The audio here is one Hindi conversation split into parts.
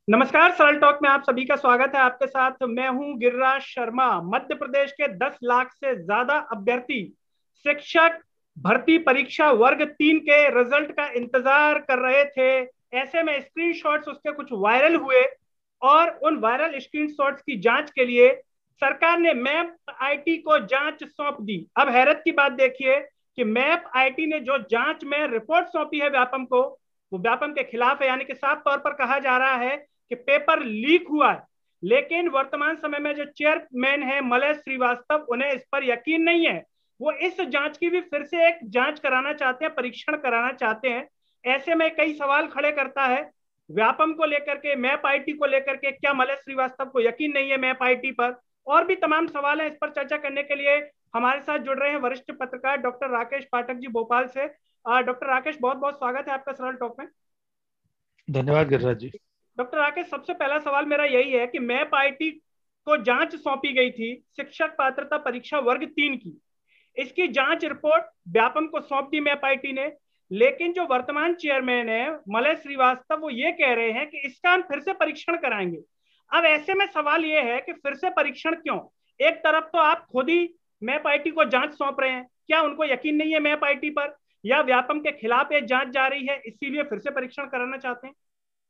नमस्कार। सरल टॉक में आप सभी का स्वागत है। आपके साथ मैं हूं गिरिराज शर्मा। मध्य प्रदेश के 10 लाख से ज्यादा अभ्यर्थी शिक्षक भर्ती परीक्षा वर्ग 3 के रिजल्ट का इंतजार कर रहे थे। ऐसे में स्क्रीनशॉट्स उसके कुछ वायरल हुए और उन वायरल स्क्रीनशॉट्स की जांच के लिए सरकार ने मैप आईटी को जांच सौंप दी। अब हैरत की बात देखिए कि मैप आईटी ने जो जांच में रिपोर्ट सौंपी है व्यापम को, वो व्यापम के खिलाफ है। यानी कि साफ तौर पर कहा जा रहा है कि पेपर लीक हुआ है। लेकिन वर्तमान समय में जो चेयरमैन है मलय श्रीवास्तव, उन्हें इस पर यकीन नहीं है। वो इस जांच की भी फिर से एक जांच कराना चाहते हैं, परीक्षण कराना चाहते हैं। ऐसे में कई सवाल खड़े करता है व्यापम को लेकर के, मैप आईटी को लेकर के। क्या मलय श्रीवास्तव को यकीन नहीं है मैप आईटी पर? और भी तमाम सवाल हैं। इस पर चर्चा करने के लिए हमारे साथ जुड़ रहे हैं वरिष्ठ पत्रकार डॉक्टर राकेश पाठक जी भोपाल से। डॉक्टर राकेश, बहुत बहुत स्वागत है आपका सरल टॉक में। धन्यवाद गिरिराज जी। डॉक्टर राकेश, सबसे पहला सवाल मेरा यही है कि मैप आईटी को जांच सौंपी गई थी शिक्षक पात्रता परीक्षा वर्ग 3 की। इसकी जांच रिपोर्ट व्यापम को सौंप दी मैप आईटी ने। लेकिन जो वर्तमान चेयरमैन है मलय श्रीवास्तव, वो ये कह रहे हैं कि इसका हम फिर से परीक्षण कराएंगे। अब ऐसे में सवाल ये है कि फिर से परीक्षण क्यों? एक तरफ तो आप खुद ही मैप आईटी को जांच सौंप रहे हैं, क्या उनको यकीन नहीं है मैप आईटी पर, या व्यापम के खिलाफ ये जांच जा रही है इसीलिए फिर से परीक्षण कराना चाहते हैं?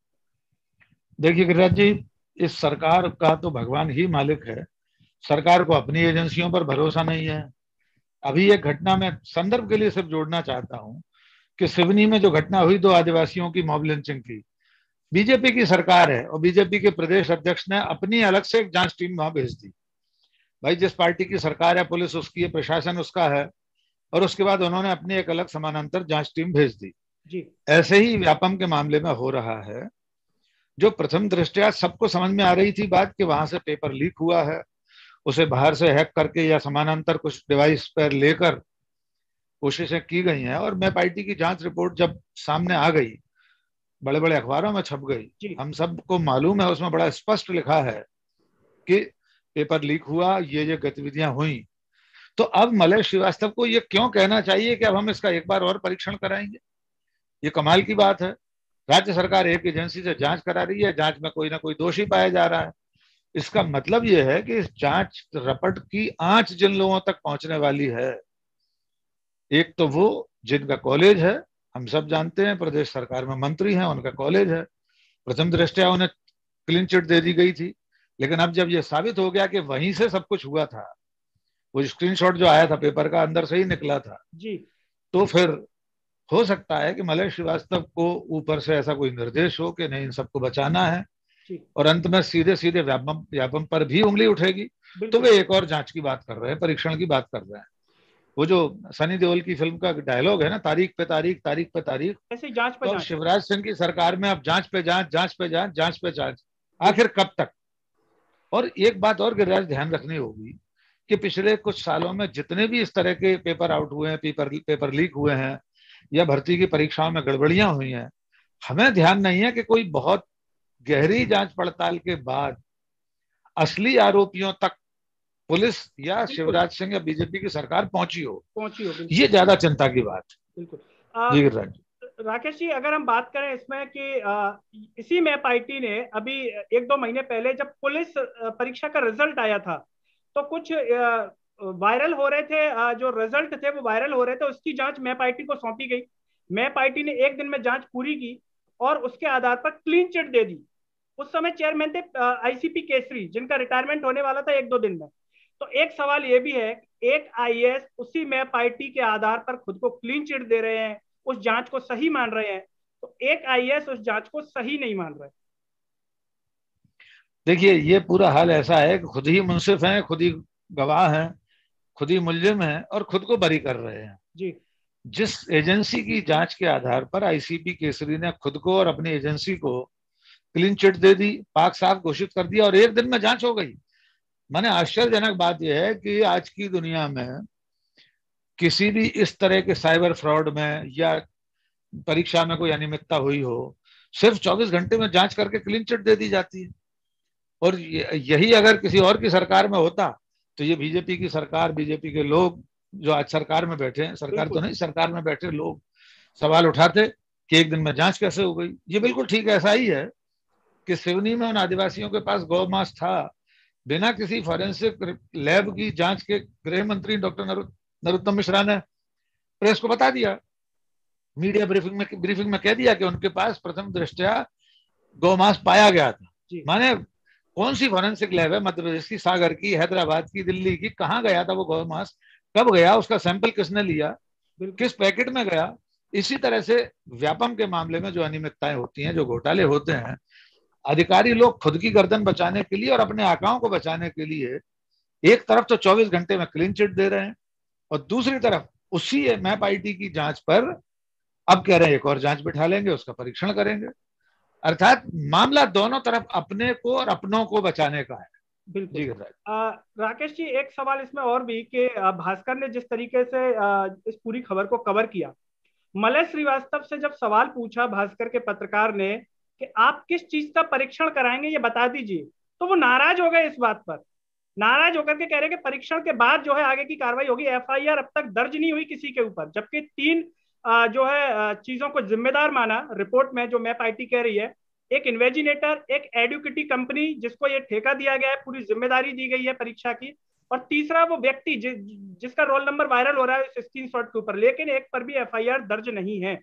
देखिए गिरिराज जी, इस सरकार का तो भगवान ही मालिक है। सरकार को अपनी एजेंसियों पर भरोसा नहीं है। अभी एक घटना में संदर्भ के लिए सिर्फ जोड़ना चाहता हूं कि सिवनी में जो घटना हुई, 2 आदिवासियों की मॉब लिंचिंग की, बीजेपी की सरकार है और बीजेपी के प्रदेश अध्यक्ष ने अपनी अलग से एक जांच टीम वहां भेज दी। भाई, जिस पार्टी की सरकार है, पुलिस उसकी है, प्रशासन उसका है, और उसके बाद उन्होंने अपनी एक अलग समानांतर जांच टीम भेज दी। जी। ऐसे ही व्यापम के मामले में हो रहा है। जो प्रथम दृष्टया सबको समझ में आ रही थी बात कि वहां से पेपर लीक हुआ है, उसे बाहर से हैक करके या समानांतर कुछ डिवाइस पर लेकर कोशिशें की गई हैं। और मैप आईटी की जांच रिपोर्ट जब सामने आ गई, बड़े बड़े अखबारों में छप गई, जी। हम सबको मालूम है, उसमें बड़ा स्पष्ट लिखा है कि पेपर लीक हुआ, ये गतिविधियां हुई। तो अब मलय श्रीवास्तव को ये क्यों कहना चाहिए कि अब हम इसका एक बार और परीक्षण कराएंगे? ये कमाल की बात है। राज्य सरकार एक एजेंसी से जांच करा रही है, जांच में कोई ना कोई दोषी पाया जा रहा है। इसका मतलब यह है कि इस जांच रपट की आंच जिन लोगों तक पहुंचने वाली है, एक तो वो जिनका कॉलेज है, हम सब जानते हैं प्रदेश सरकार में मंत्री हैं, उनका कॉलेज है। प्रथम दृष्टया उन्हें क्लीन चिट दे दी गई थी, लेकिन अब जब यह साबित हो गया कि वहीं से सब कुछ हुआ था, वो स्क्रीनशॉट जो आया था पेपर का अंदर से ही निकला था, जी। तो फिर हो सकता है कि मलय श्रीवास्तव को ऊपर से ऐसा कोई निर्देश हो कि नहीं, इन सबको बचाना है, जी। और अंत में सीधे सीधे व्यापम व्यापम पर भी उंगली उठेगी। तो बिल्कुल। वे एक और जांच की बात कर रहे हैं, परीक्षण की बात कर रहे हैं। वो जो सनी देओल की फिल्म का डायलॉग है ना, तारीख पे तारीख, तारीख पे तारीख। ऐसे ही जांच पर तो अब जांच। शिवराज सिंह की सरकार में अब जांच पे जांच, जांच पे जांच, जांच पे जांच, आखिर कब तक? और एक बात और गिरिराज ध्यान रखनी होगी कि पिछले कुछ सालों में जितने भी इस तरह के पेपर आउट हुए हैं, पेपर लीक हुए हैं, या भर्ती की परीक्षाओं में गड़बड़ियां हुई हैं, हमें ध्यान नहीं है कि कोई बहुत गहरी जांच पड़ताल के बाद असली आरोपियों तक पुलिस या बिल्कुल शिवराज सिंह या बीजेपी की सरकार पहुंची हो। पहुंची हो। बिल्कुल ये ज्यादा चिंता की बात। बिल्कुल। जी गिरिराज। राकेश जी, अगर हम बात करें इसमें कि इसी मैप आईटी ने अभी 1-2 महीने पहले जब पुलिस परीक्षा का रिजल्ट आया था, तो कुछ वायरल हो रहे थे, जो रिजल्ट थे वो वायरल हो रहे थे, उसकी जांच मैप आईटी को सौंपी गई। मैप आईटी ने एक दिन में जांच पूरी की और उसके आधार पर क्लीन चिट दे दी। उस समय चेयरमैन थे आईसीपी केसरी, जिनका रिटायरमेंट होने वाला था 1-2 दिन में। तो एक सवाल ये भी है कि एक आईएएस उसी मैप आईटी के आधार पर खुद को क्लीन चिट दे रहे हैं, उस जांच को सही मान रहे हैं, तो एक आईएएस उस जांच को सही नहीं मान रहे। देखिए, ये पूरा हाल ऐसा है कि खुद ही मुंसिफ हैं, खुद ही गवाह हैं, खुद ही मुलजिम हैं और खुद को बरी कर रहे हैं। जी। जिस एजेंसी की जांच के आधार पर आईसीपी केसरी ने खुद को और अपनी एजेंसी को क्लीन चिट दे दी, पाक साफ घोषित कर दिया, और एक दिन में जांच हो गई। माने आश्चर्यजनक बात यह है कि आज की दुनिया में किसी भी इस तरह के साइबर फ्रॉड में या परीक्षा में कोई अनियमितता हुई हो, सिर्फ 24 घंटे में जांच करके क्लीन चिट दे दी जाती है। और यही अगर किसी और की सरकार में होता, तो ये बीजेपी की सरकार, बीजेपी के लोग जो आज सरकार में बैठे हैं, सरकार तो बिल्कुल नहीं, सरकार में बैठे लोग सवाल उठाते कि एक दिन में जांच कैसे हो गई। ये बिल्कुल ठीक ऐसा ही है। कि सिवनी में उन आदिवासियों के पास गौ मांस था, बिना किसी फॉरेंसिक लैब की जांच के गृह मंत्री डॉक्टर नरोत्तम मिश्रा ने प्रेस को बता दिया, मीडिया ब्रीफिंग में कह दिया कि उनके पास प्रथम दृष्टया गौमांस पाया गया था। माने कौन सी फॉरेंसिक लैब है मध्य प्रदेश की, सागर की, हैदराबाद की, दिल्ली की, कहाँ गया था वो गौमांस, कब गया, उसका सैंपल किसने लिया, किस पैकेट में गया। इसी तरह से व्यापम के मामले में जो अनियमितताएं होती हैं, जो घोटाले होते हैं, अधिकारी लोग खुद की गर्दन बचाने के लिए और अपने आकाओं को बचाने के लिए एक तरफ तो 24 घंटे में क्लीन चिट दे रहे हैं और दूसरी तरफ उसी मैप आईटी की जांच पर अब कह रहे हैं एक और जांच बिठा लेंगे, उसका परीक्षण करेंगे। अर्थात मामला दोनों तरफ अपने को और अपनों को बचाने का है। बिल्कुल। राकेश जी, एक सवाल इसमें और भी कि भास्कर ने जिस तरीके से इस पूरी खबर को कवर किया, मलय श्रीवास्तव से जब सवाल पूछा भास्कर के पत्रकार ने कि आप किस चीज का परीक्षण कराएंगे ये बता दीजिए, तो वो नाराज हो गए इस बात पर, नाराज होकर के कह रहे कि परीक्षण के बाद जो है आगे की कार्रवाई होगी। एफआईआर अब तक दर्ज नहीं हुई किसी के ऊपर, जबकि तीन जो है चीजों को जिम्मेदार माना रिपोर्ट में, जो मैप आईटी कह रही है, एक इन्वेजिनेटर, एक एडुकेटी कंपनी जिसको ये ठेका दिया गया है, पूरी जिम्मेदारी दी गई है परीक्षा की, और तीसरा वो व्यक्ति जिसका रोल नंबर वायरल हो रहा है इस स्क्रीनशॉट के ऊपर, लेकिन एक पर भी एफआईआर दर्ज नहीं है।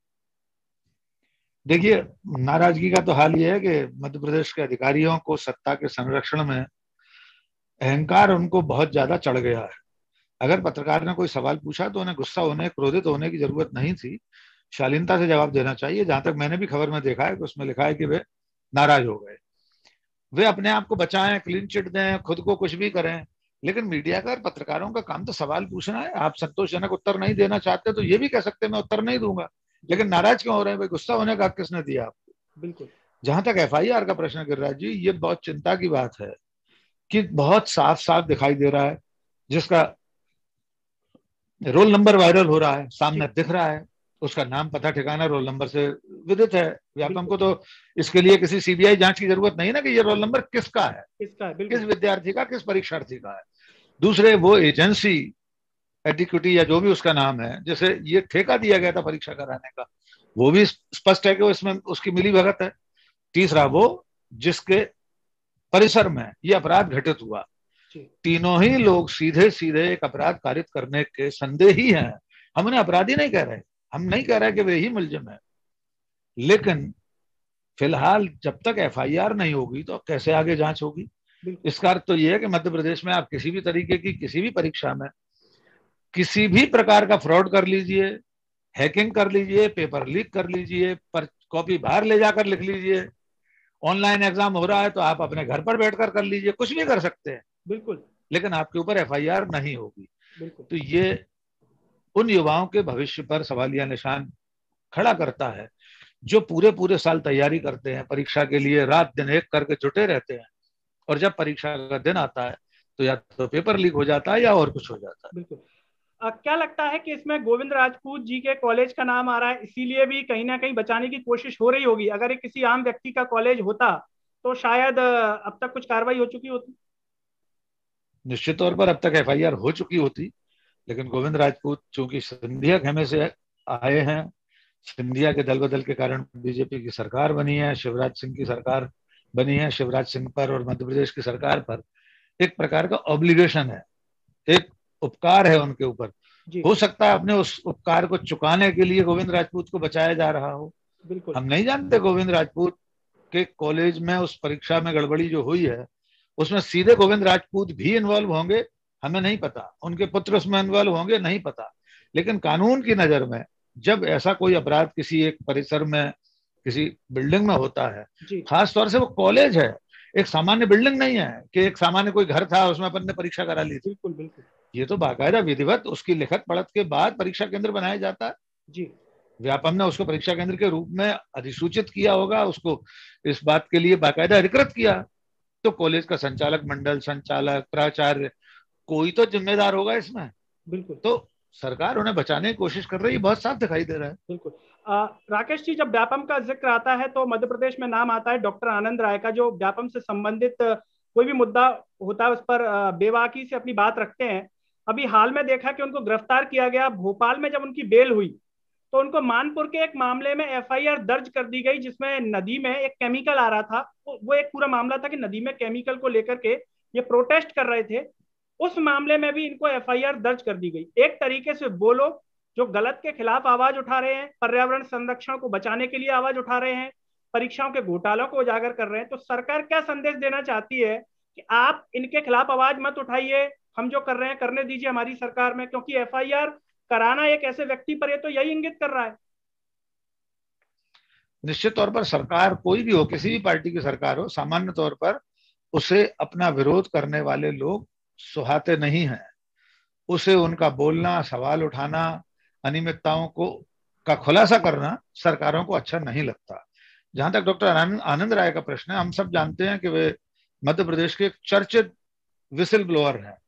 देखिए, नाराजगी का तो हाल ये है कि मध्य प्रदेश के अधिकारियों को सत्ता के संरक्षण में अहंकार उनको बहुत ज्यादा चढ़ गया है। अगर पत्रकार ने कोई सवाल पूछा तो उन्हें गुस्सा होने, क्रोधित होने की जरूरत नहीं थी, शालीनता से जवाब देना चाहिए। जहां तक मैंने भी खबर में देखा है कि उसमें लिखा है कि वे नाराज हो गए, वे अपने आप को बचाएं, क्लीन चिट दें, खुद को कुछ भी करें, लेकिन मीडिया का और पत्रकारों का काम तो सवाल पूछना है। आप संतोषजनक उत्तर नहीं देना चाहते तो ये भी कह सकते मैं उत्तर नहीं दूंगा, लेकिन नाराज क्यों हो रहे हैं भाई? गुस्सा होने का हक किसने दिया आपको? बिल्कुल। जहां तक एफआईआर का प्रश्न गिरिराज जी, ये बहुत चिंता की बात है कि बहुत साफ साफ दिखाई दे रहा है, जिसका रोल नंबर वायरल हो रहा है, सामने दिख रहा है, उसका नाम पता ठिकाना रोल नंबर से विदित है व्यापम को, तो इसके लिए किसी सीबीआई जांच की जरूरत नहीं ना कि ये रोल नंबर किसका है, किस विद्यार्थी का, किस परीक्षार्थी का है। दूसरे, वो एजेंसी एडिक्यूटी या जो भी उसका नाम है जिसे ये ठेका दिया गया था परीक्षा कराने का, वो भी स्पष्ट है कि वो इसमें उसकी मिली भगत है। तीसरा, वो जिसके परिसर में ये अपराध घटित हुआ, तीनों ही लोग सीधे सीधे एक अपराध कारित करने के संदेह ही हैं। हम उन्हें अपराधी नहीं कह रहे, हम नहीं कह रहे कि वे ही मुलजिम है, लेकिन फिलहाल जब तक एफआईआर नहीं होगी तो कैसे आगे जांच होगी? इसका अर्थ तो यह है कि मध्य प्रदेश में आप किसी भी तरीके की किसी भी परीक्षा में किसी भी प्रकार का फ्रॉड कर लीजिए, हैकिंग कर लीजिए, पेपर लीक कर लीजिए, पर कॉपी बाहर ले जाकर लिख लीजिए, ऑनलाइन एग्जाम हो रहा है तो आप अपने घर पर बैठकर कर लीजिए, कुछ भी कर सकते हैं। बिल्कुल। लेकिन आपके ऊपर एफआईआर नहीं होगी। तो ये उन युवाओं के भविष्य पर सवालिया निशान खड़ा करता है जो पूरे पूरे साल तैयारी करते हैं परीक्षा के लिए, रात दिन एक करके जुटे रहते हैं, और जब परीक्षा का दिन आता है तो या तो पेपर लीक हो जाता है या और कुछ हो जाता है। बिल्कुल। क्या लगता है कि इसमें गोविंद राजपूत जी के कॉलेज का नाम आ रहा है, इसीलिए भी कहीं ना कहीं बचाने की कोशिश हो रही होगी? अगर ये किसी आम व्यक्ति का कॉलेज होता तो शायद अब तक कुछ कार्रवाई हो चुकी होती। निश्चित तौर पर अब तक एफआईआर हो चुकी होती, लेकिन गोविंद राजपूत चूंकि सिंधिया खेमे से आए हैं, सिंधिया के दल बदल के कारण बीजेपी की सरकार बनी है, शिवराज सिंह की सरकार बनी है, शिवराज सिंह पर और मध्य प्रदेश की सरकार पर एक प्रकार का ऑब्लिगेशन है, एक उपकार है उनके ऊपर। हो सकता है अपने उस उपकार को चुकाने के लिए गोविंद राजपूत को बचाया जा रहा हो। बिल्कुल। हम नहीं जानते गोविंद राजपूत के कॉलेज में उस परीक्षा में गड़बड़ी जो हुई है उसमें सीधे गोविंद राजपूत भी इन्वॉल्व होंगे, हमें नहीं पता, उनके पुत्र उसमें इन्वॉल्व होंगे, नहीं पता। लेकिन कानून की नजर में जब ऐसा कोई अपराध किसी एक परिसर में, किसी बिल्डिंग में होता है, खास तौर से वो कॉलेज है, एक सामान्य बिल्डिंग नहीं है कि एक सामान्य कोई घर था उसमें अपन ने परीक्षा करा ली थी। बिल्कुल बिल्कुल। ये तो बाकायदा विधिवत उसकी लिखत पढ़त के बाद परीक्षा केंद्र बनाया जाता है। जी। व्यापम ने उसको परीक्षा केंद्र के रूप में अधिसूचित किया होगा, उसको इस बात के लिए बाकायदा अधिकृत किया, तो कॉलेज का संचालक मंडल, संचालक, प्राचार्य, कोई तो जिम्मेदार होगा इसमें। बिल्कुल। तो सरकार उन्हें बचाने की कोशिश कर रही है, बहुत साफ दिखाई दे रहा है। बिल्कुल। राकेश जी, जब व्यापम का जिक्र आता है तो मध्य प्रदेश में नाम आता है डॉक्टर आनंद राय का, जो व्यापम से संबंधित कोई भी मुद्दा होता है उस पर बेबाकी से अपनी बात रखते हैं। अभी हाल में देखा कि उनको गिरफ्तार किया गया भोपाल में, जब उनकी बेल हुई तो उनको मानपुर के एक मामले में एफआईआर दर्ज कर दी गई, जिसमें नदी में एक केमिकल आ रहा था। वो एक पूरा मामला था कि नदी में केमिकल को लेकर के ये प्रोटेस्ट कर रहे थे। उस मामले में भी इनको एफआईआर दर्ज कर दी गई। एक तरीके से वो लोग जो गलत के खिलाफ आवाज उठा रहे हैं, पर्यावरण संरक्षण को बचाने के लिए आवाज उठा रहे हैं, परीक्षाओं के घोटालों को उजागर कर रहे हैं, तो सरकार क्या संदेश देना चाहती है कि आप इनके खिलाफ आवाज मत उठाइए, हम जो कर रहे हैं करने दीजिए हमारी सरकार में, क्योंकि एफआईआर कराना एक ऐसे व्यक्ति पर ये तो यही इंगित कर रहा है। निश्चित तौर पर सरकार कोई भी हो, किसी भी पार्टी की सरकार हो, सामान्य तौर पर उसे अपना विरोध करने वाले लोग सुहाते नहीं हैं। उसे उनका बोलना, सवाल उठाना, अनियमितताओं को का खुलासा करना सरकारों को अच्छा नहीं लगता। जहां तक डॉक्टर आनंद राय का प्रश्न है, हम सब जानते हैं कि वे मध्य प्रदेश के एक चर्चित विसिल ब्लोअर हैं।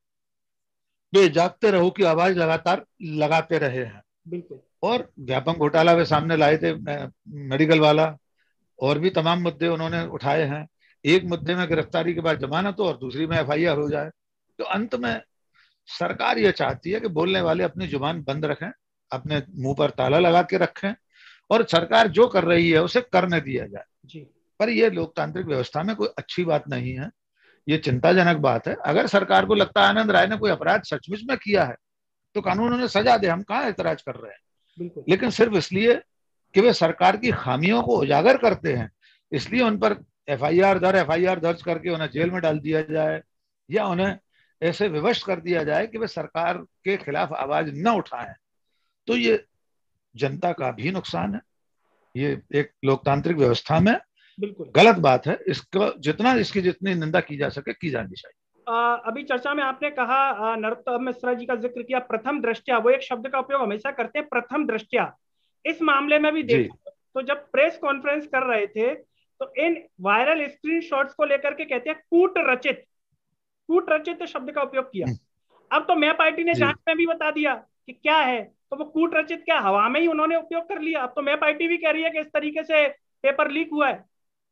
वे जागते रहो की आवाज लगातार लगाते रहे हैं। बिल्कुल। और व्यापक घोटाला वे सामने लाए थे, मेडिकल वाला, और भी तमाम मुद्दे उन्होंने उठाए हैं। एक मुद्दे में गिरफ्तारी के बाद जमानत हो और दूसरी में एफआईआर हो जाए। तो अंत में सरकार यह चाहती है कि बोलने वाले अपनी जुबान बंद रखें, अपने मुंह पर ताला लगा के रखें, और सरकार जो कर रही है उसे करने दिया जाए जी। पर यह लोकतांत्रिक व्यवस्था में कोई अच्छी बात नहीं है। ये चिंताजनक बात है। अगर सरकार को लगता है आनंद राय ने कोई अपराध सचमुच में किया है तो कानून उन्हें सजा दे, हम कहाँ एतराज कर रहे हैं। बिल्कुल। लेकिन सिर्फ इसलिए कि वे सरकार की खामियों को उजागर करते हैं, इसलिए उन पर एफआईआर दर्ज करके उन्हें जेल में डाल दिया जाए, या उन्हें ऐसे विवश कर दिया जाए कि वे सरकार के खिलाफ आवाज न उठाएं, तो ये जनता का भी नुकसान है। ये एक लोकतांत्रिक व्यवस्था में बिल्कुल गलत बात है। इसको जितनी निंदा की जा सके की जानी चाहिए। अभी चर्चा में आपने कहा, नरोत्तम मिश्रा जी का जिक्र किया, प्रथम दृष्टया, वो एक शब्द का उपयोग हमेशा करते हैं, प्रथम दृष्टया। इस मामले में भी देखा तो जब प्रेस कॉन्फ्रेंस कर रहे थे तो इन वायरल स्क्रीनशॉट्स को लेकर के कहते हैं कूट रचित शब्द का उपयोग किया। अब तो मैं पार्टी ने जांच में भी बता दिया कि क्या है, तो वो कूट रचित क्या हवा में ही उन्होंने उपयोग कर लिया। अब तो मैं पार्टी भी कह रही है कि इस तरीके से पेपर लीक हुआ है।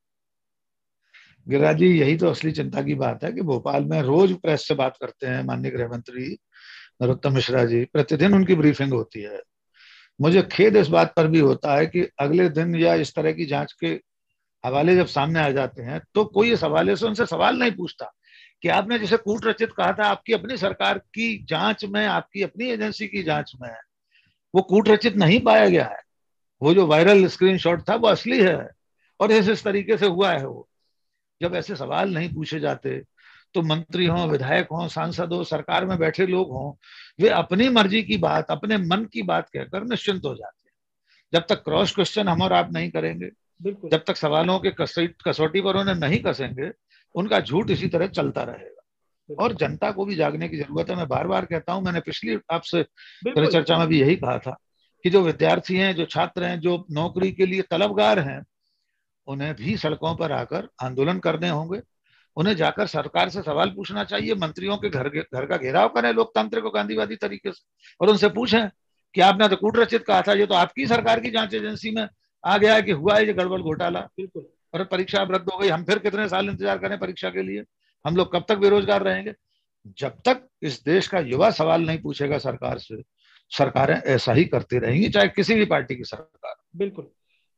गिरिराज जी, यही तो असली चिंता की बात है कि भोपाल में रोज प्रेस से बात करते हैं माननीय गृह मंत्री नरोत्तम मिश्रा जी, प्रतिदिन उनकी ब्रीफिंग होती है। मुझे खेद इस बात पर भी होता है कि अगले दिन या इस तरह की जांच के हवाले जब सामने आ जाते हैं तो कोई इस हवाले से उनसे सवाल नहीं पूछता कि आपने जैसे कूट रचित कहा था, आपकी अपनी सरकार की जांच में, आपकी अपनी एजेंसी की जांच में वो कूट रचित नहीं पाया गया है। वो जो वायरल स्क्रीनशॉट था वो असली है और इस तरीके से हुआ है। वो जब ऐसे सवाल नहीं पूछे जाते तो मंत्री हों, विधायक हों, सांसद हो, सरकार में बैठे लोग हों, वे अपनी मर्जी की बात, अपने मन की बात कहकर निश्चिंत हो जाते हैं। जब तक क्रॉस क्वेश्चन हम और आप नहीं करेंगे, जब तक सवालों के कसौटी पर उन्हें नहीं कसेंगे, उनका झूठ इसी तरह चलता रहेगा। और जनता को भी जागने की जरूरत है। मैं बार बार कहता हूं, मैंने पिछली आपसे चर्चा में भी यही कहा था कि जो विद्यार्थी हैं, जो छात्र हैं, जो नौकरी के लिए तलबगार हैं, उन्हें भी सड़कों पर आकर आंदोलन करने होंगे। उन्हें जाकर सरकार से सवाल पूछना चाहिए, मंत्रियों के घर का घेराव करें लोकतांत्रिक और गांधीवादी तरीके से, और उनसे पूछें कि आपने तो कूट रचित कहा था, ये तो आपकी सरकार की जांच एजेंसी में आ गया है कि हुआ है ये गड़बड़ घोटाला, और परीक्षा अब रद्द हो गई। हम फिर कितने साल इंतजार करें परीक्षा के लिए? हम लोग कब तक बेरोजगार रहेंगे? जब तक इस देश का युवा सवाल नहीं पूछेगा सरकार से, सरकारें ऐसा ही करती रहेंगी, चाहे किसी भी पार्टी की सरकार। बिल्कुल।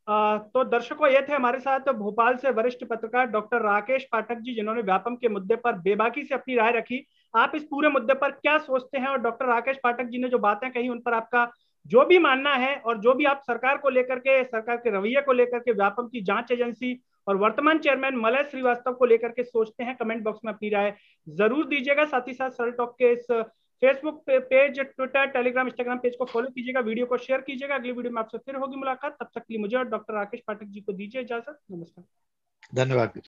तो दर्शकों, ये थे हमारे साथ भोपाल से वरिष्ठ पत्रकार डॉक्टर राकेश पाठक जी, जिन्होंने व्यापम के मुद्दे पर बेबाकी से अपनी राय रखी। आप इस पूरे मुद्दे पर क्या सोचते हैं, और डॉक्टर राकेश पाठक जी ने जो बातें कही उन पर आपका जो भी मानना है, और जो भी आप सरकार को लेकर के, सरकार के रवैये को लेकर के, व्यापम की जांच एजेंसी और वर्तमान चेयरमैन मलय श्रीवास्तव को लेकर के सोचते हैं, कमेंट बॉक्स में अपनी राय जरूर दीजिएगा। साथ ही साथ सरल टॉक के इस Facebook page, Twitter, Telegram, Instagram page को फॉलो कीजिएगा, वीडियो को शेयर कीजिएगा। अगली वीडियो में आपसे फिर होगी मुलाकात। तब तक के लिए मुझे और डॉक्टर राकेश पाठक जी को दीजिए इजाजत। नमस्कार। धन्यवाद।